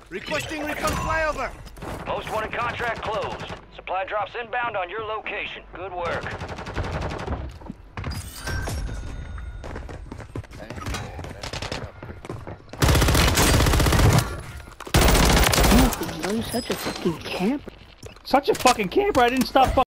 Requesting recon flyover. Most wanted contract closed. Supply drops inbound on your location. Good work. You're such a fucking camper. Such a fucking camper, I didn't stop fucking